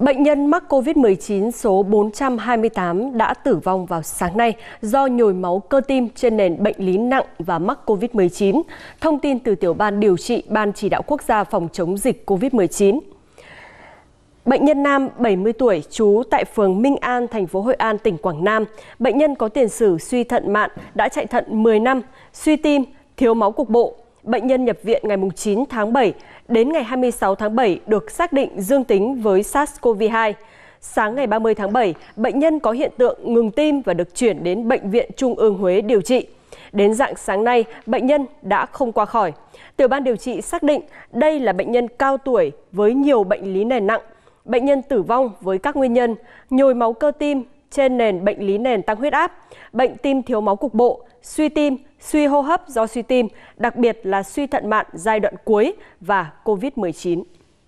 Bệnh nhân mắc COVID-19 số 428 đã tử vong vào sáng nay do nhồi máu cơ tim trên nền bệnh lý nặng và mắc COVID-19. Thông tin từ Tiểu ban Điều trị Ban Chỉ đạo Quốc gia phòng chống dịch COVID-19. Bệnh nhân nam 70 tuổi, trú tại phường Minh An, thành phố Hội An, tỉnh Quảng Nam. Bệnh nhân có tiền sử suy thận mạn, đã chạy thận 10 năm, suy tim, thiếu máu cục bộ. Bệnh nhân nhập viện ngày 9 tháng 7, đến ngày 26 tháng 7 được xác định dương tính với SARS-CoV-2. Sáng ngày 30 tháng 7, bệnh nhân có hiện tượng ngừng tim và được chuyển đến Bệnh viện Trung ương Huế điều trị. Đến rạng sáng nay, bệnh nhân đã không qua khỏi. Tiểu ban điều trị xác định đây là bệnh nhân cao tuổi với nhiều bệnh lý nền nặng. Bệnh nhân tử vong với các nguyên nhân nhồi máu cơ tim trên nền bệnh lý nền tăng huyết áp, bệnh tim thiếu máu cục bộ, suy tim, suy hô hấp do suy tim, đặc biệt là suy thận mạn giai đoạn cuối và COVID-19.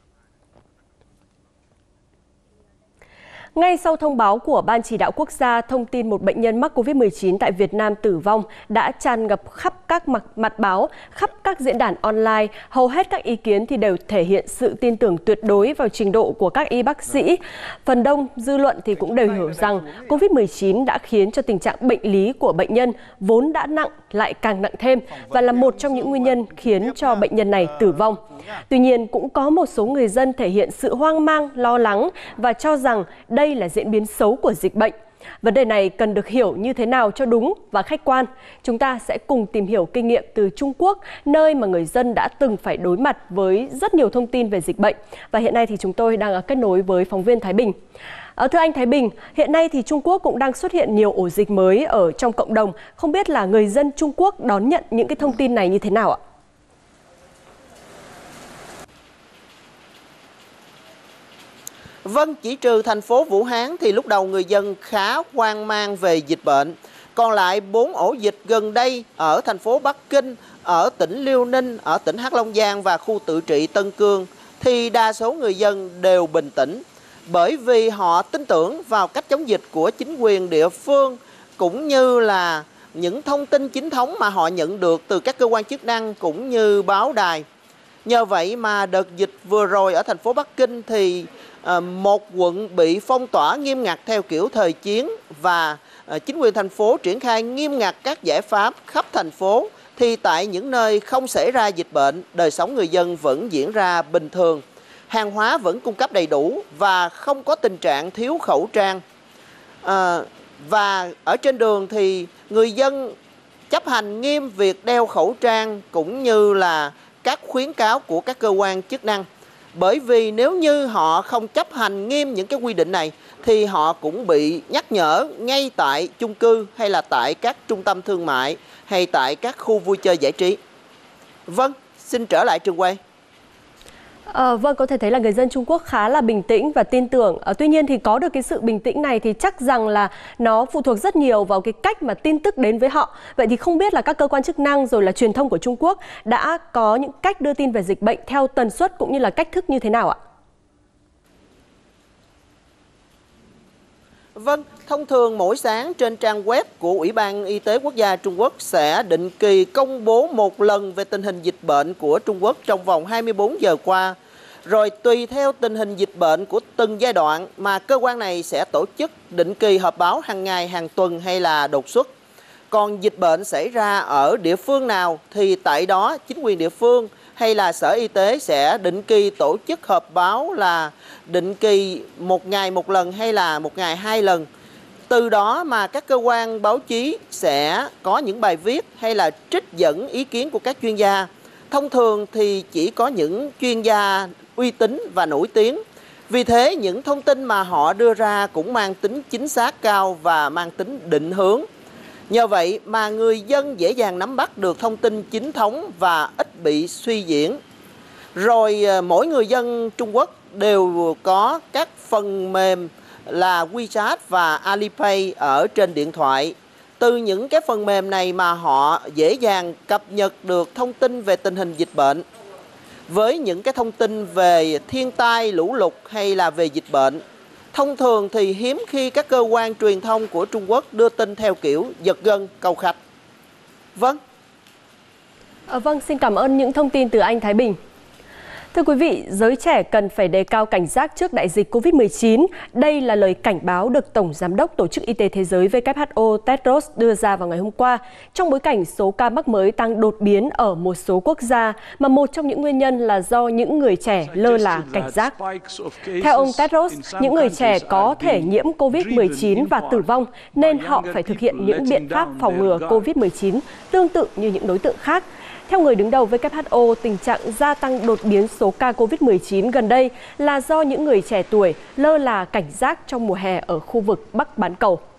Ngay sau thông báo của Ban Chỉ đạo Quốc gia thông tin một bệnh nhân mắc COVID-19 tại Việt Nam tử vong đã tràn ngập khắp các mặt báo, khắp các diễn đàn online. Hầu hết các ý kiến thì đều thể hiện sự tin tưởng tuyệt đối vào trình độ của các y bác sĩ. Phần đông dư luận thì cũng đều hiểu rằng COVID-19 đã khiến cho tình trạng bệnh lý của bệnh nhân vốn đã nặng lại càng nặng thêm và là một trong những nguyên nhân khiến cho bệnh nhân này tử vong. Tuy nhiên, cũng có một số người dân thể hiện sự hoang mang, lo lắng và cho rằng đây là diễn biến xấu của dịch bệnh. Vấn đề này cần được hiểu như thế nào cho đúng và khách quan. Chúng ta sẽ cùng tìm hiểu kinh nghiệm từ Trung Quốc, nơi mà người dân đã từng phải đối mặt với rất nhiều thông tin về dịch bệnh. Và hiện nay thì chúng tôi đang kết nối với phóng viên Thái Bình. Thưa anh Thái Bình, hiện nay thì Trung Quốc cũng đang xuất hiện nhiều ổ dịch mới ở trong cộng đồng. Không biết là người dân Trung Quốc đón nhận những cái thông tin này như thế nào ạ? Vâng, chỉ trừ thành phố Vũ Hán thì lúc đầu người dân khá hoang mang về dịch bệnh. Còn lại 4 ổ dịch gần đây ở thành phố Bắc Kinh, ở tỉnh Liêu Ninh, ở tỉnh Hắc Long Giang và khu tự trị Tân Cương thì đa số người dân đều bình tĩnh. Bởi vì họ tin tưởng vào cách chống dịch của chính quyền địa phương cũng như là những thông tin chính thống mà họ nhận được từ các cơ quan chức năng cũng như báo đài. Nhờ vậy mà đợt dịch vừa rồi ở thành phố Bắc Kinh thì một quận bị phong tỏa nghiêm ngặt theo kiểu thời chiến và chính quyền thành phố triển khai nghiêm ngặt các giải pháp khắp thành phố, thì tại những nơi không xảy ra dịch bệnh, đời sống người dân vẫn diễn ra bình thường. Hàng hóa vẫn cung cấp đầy đủ và không có tình trạng thiếu khẩu trang. Và ở trên đường thì người dân chấp hành nghiêm việc đeo khẩu trang cũng như là các khuyến cáo của các cơ quan chức năng. Bởi vì nếu như họ không chấp hành nghiêm những cái quy định này thì họ cũng bị nhắc nhở ngay tại chung cư hay là tại các trung tâm thương mại hay tại các khu vui chơi giải trí. Vâng, xin trở lại trường quay. Vâng, có thể thấy là người dân Trung Quốc khá là bình tĩnh và tin tưởng. Tuy nhiên thì có được cái sự bình tĩnh này thì chắc rằng là nó phụ thuộc rất nhiều vào cái cách mà tin tức đến với họ. Vậy thì không biết là các cơ quan chức năng rồi là truyền thông của Trung Quốc đã có những cách đưa tin về dịch bệnh theo tần suất cũng như là cách thức như thế nào ạ? Vâng, thông thường mỗi sáng trên trang web của Ủy ban Y tế Quốc gia Trung Quốc sẽ định kỳ công bố một lần về tình hình dịch bệnh của Trung Quốc trong vòng 24 giờ qua. Rồi tùy theo tình hình dịch bệnh của từng giai đoạn mà cơ quan này sẽ tổ chức định kỳ họp báo hàng ngày, hàng tuần hay là đột xuất. Còn dịch bệnh xảy ra ở địa phương nào thì tại đó chính quyền địa phương hay là Sở Y tế sẽ định kỳ tổ chức họp báo là định kỳ một ngày một lần hay là một ngày 2 lần. Từ đó mà các cơ quan báo chí sẽ có những bài viết hay là trích dẫn ý kiến của các chuyên gia. Thông thường thì chỉ có những chuyên gia uy tín và nổi tiếng. Vì thế những thông tin mà họ đưa ra cũng mang tính chính xác cao và mang tính định hướng. Nhờ vậy mà người dân dễ dàng nắm bắt được thông tin chính thống và ít bị suy diễn. Rồi mỗi người dân Trung Quốc đều có các phần mềm là WeChat và Alipay ở trên điện thoại. Từ những cái phần mềm này mà họ dễ dàng cập nhật được thông tin về tình hình dịch bệnh. Với những cái thông tin về thiên tai, lũ lụt hay là về dịch bệnh, thông thường thì hiếm khi các cơ quan truyền thông của Trung Quốc đưa tin theo kiểu giật gân câu khách. Vâng. Vâng, xin cảm ơn những thông tin từ anh Thái Bình. Thưa quý vị, giới trẻ cần phải đề cao cảnh giác trước đại dịch COVID-19. Đây là lời cảnh báo được Tổng Giám đốc Tổ chức Y tế Thế giới WHO Tedros đưa ra vào ngày hôm qua, trong bối cảnh số ca mắc mới tăng đột biến ở một số quốc gia, mà một trong những nguyên nhân là do những người trẻ lơ là cảnh giác. Theo ông Tedros, những người trẻ có thể nhiễm COVID-19 và tử vong, nên họ phải thực hiện những biện pháp phòng ngừa COVID-19 tương tự như những đối tượng khác. Theo người đứng đầu WHO, tình trạng gia tăng đột biến số ca COVID-19 gần đây là do những người trẻ tuổi lơ là cảnh giác trong mùa hè ở khu vực Bắc bán cầu.